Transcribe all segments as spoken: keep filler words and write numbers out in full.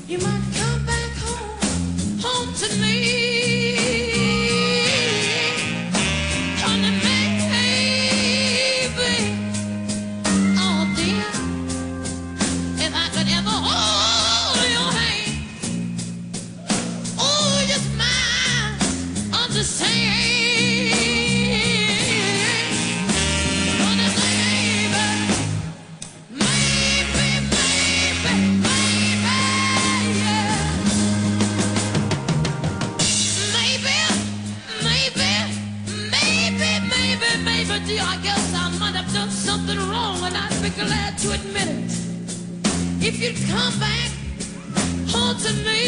You might come back home, home to me. Honey, baby, oh dear, if I could ever hold your hand, oh, you smile, understand. Honey, baby, maybe, maybe, maybe, yeah. Maybe, maybe, maybe, maybe, maybe, dear, I guess I might have done something wrong, and I'd be glad to admit it. If you'd come back home to me.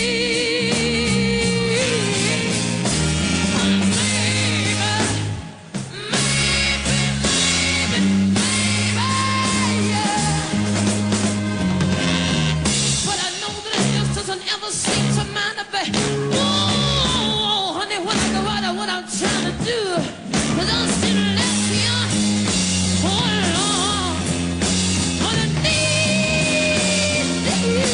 Oh, maybe, maybe, maybe, maybe, yeah. But I know that it just doesn't ever seem to matter, babe. Oh, honey, what I go out of what I'm trying to do, 'cause I'm still left here. Oh, Lord, on a need you.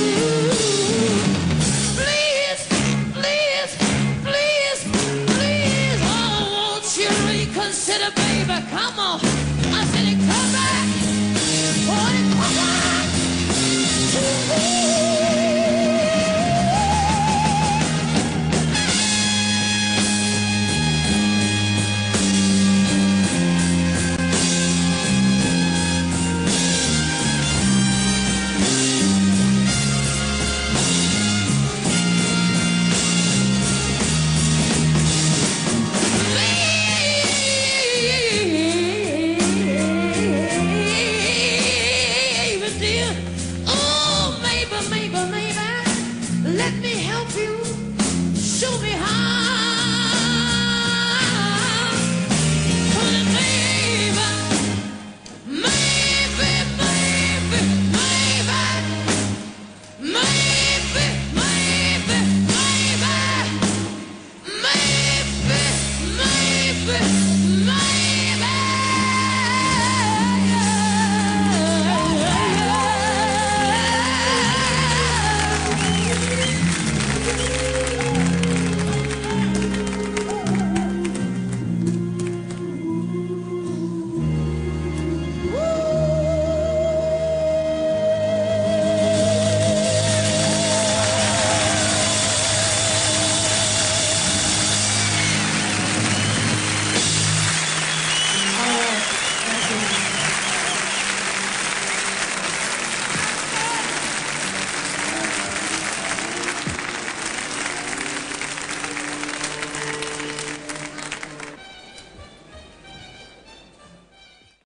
Please, please, please, please, oh, won't you reconsider, baby? Come on. I said it, come back. Oh, it come back to me. Baby, dear. Oh, maybe, maybe, maybe. Let me help you